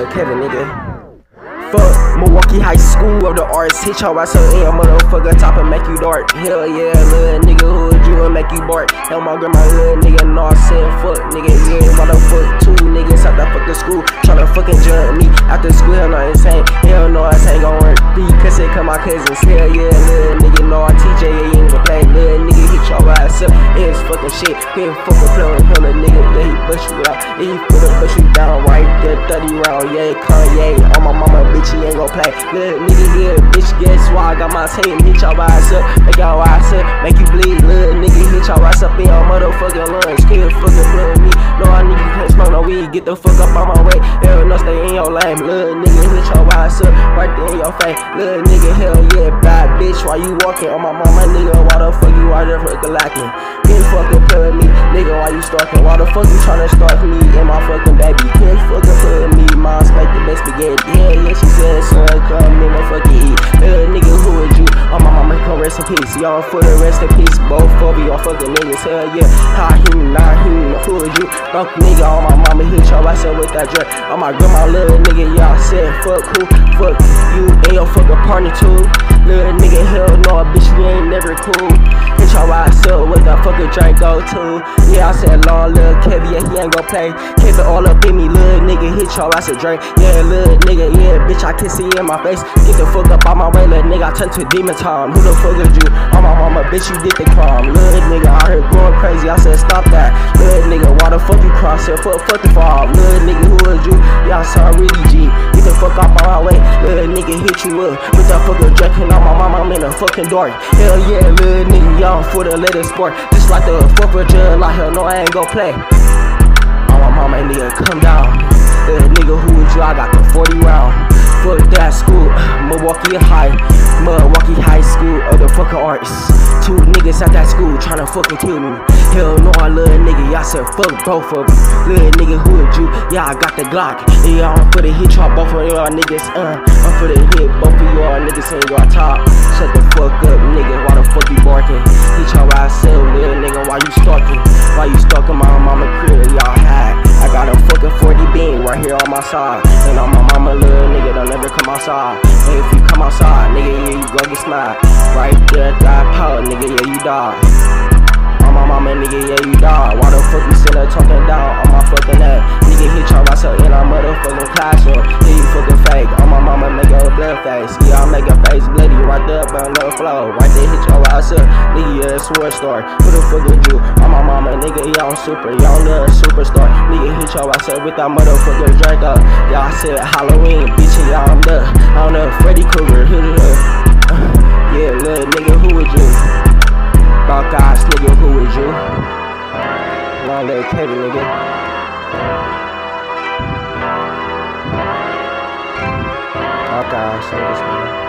Lil Kevin, nigga. Fuck Milwaukee High School of the Arts. Hit your ass up in your motherfucker top and make you dart. Hell yeah, little nigga, who would you and make you bark? Hell my grandma, little nigga, no, I said fuck, nigga, yeah, why the fuck two niggas out that fucking school tryna fucking jump me after school? Hell no, insane. Hell no, this ain't gon' work. Because it come my cousins. Hell yeah, little nigga, no, I TJ, yeah, you ain't gon' play. Little nigga, hit your ass up. It's fucking shit. He ain't fucking play with hell, nigga, yeah, he bust you out. Yeah, he finna bust you down right there, 30 round, yeah, Kanye. On my mama, bitch, he ain't gon' play. Little nigga here, bitch, guess why I got my team? Hit your ass up, make your ass up, make you bleed. Little nigga, hit your ass up in your motherfucking lungs. Still fucking play with me. No, I nigga can't smoke no weed. Get the fuck up on my way. Hell no, stay in your lane. Little nigga, hit your ass up right there in your face. Little nigga, hell yeah, bad bitch. Why you walking on my mama, nigga? Why the fuck you out there fucking lacking? Can't fucking play with me, nigga. Why you stalking? Why the fuck you tryna stalk me and my fucking baby? Can't fucking play with me. Mom's like the best spaghetti. Hell yeah, she said, son, come in and fucking eat. Little nigga, who is you? On my mama, come rest in peace. Y'all for the rest in peace. Both of y'all fucking niggas. Hell yeah, how him, not him, who is you? Fuck nigga, on my mama, hit your ass up with that dress. On my grandma, little nigga, y'all said fuck who? Fuck you and your fucking partner too. Little nigga, hell no, bitch, we ain't never cool. Hit your ass up with that fucking drink go too. Yeah, I said long, little Kevin, yeah, he ain't gon' play. Keep it all up in me, little nigga, hit your ass a drink. Yeah, little nigga, yeah, bitch, I can see in my face. Get the fuck up on my way, little nigga, I turn to demon time. Who the fuck is you? On my mama, bitch, you did the crime. Little nigga, I heard going crazy, I said stop that. Little nigga, why the fuck you cross here? Fuck the fall. Little nigga, who is you? Y'all saw really G. Get the fuck up on my way. Little nigga hit you up with that fucking drink. And on my mama, I'm in a fucking dark. Hell yeah, little nigga, y'all for the latest sport. Just like the 4th of July, hell no, I ain't gon' play. On my mama, nigga, come down. Little nigga, who is you? I got the 40 round. Fuck that school, Milwaukee High School of the fucking Arts. Two niggas at that school tryna fucking kill me. Hell no, I little nigga, y'all said fuck both of them. Little nigga, who is you? Yeah, I got the Glock. Yeah, I'm for the hit y'all, both of y'all niggas. I'm for the hit both of y'all niggas in your top. Shut the fuck up, nigga. Why the fuck you barking? Hit your ass up, little nigga. Why you stalking? Why you stalking my mama crib? Y'all had. I got a fucking 40 beam right here on my side. And on my mama, little nigga, don't never come outside. And if you come outside, nigga, yeah, you go get smacked. Right there, that power, nigga, yeah, you die. On my mama, nigga, yeah, you die. Why the fuck you still talking down on my fucking neck? Nigga, hit your ass up in our motherfucking classroom. Yeah, you fucking fake. On my mama, make your blood face. Yeah, I make your face bloody right there on the floor. Right there, hit your ass up. Nigga, yeah, it's war star. Who the fuck is you? On my mama, nigga, yeah, I'm super. Y'all little superstar. Nigga, hit your ass up with that motherfucking drink up. Y'all said Halloween, bitch, yeah, I'm the Freddy Krueger. Yeah, little nigga, who is you? About guys, nigga, who is you? Long Lil Kevin, nigga. About guys, nigga.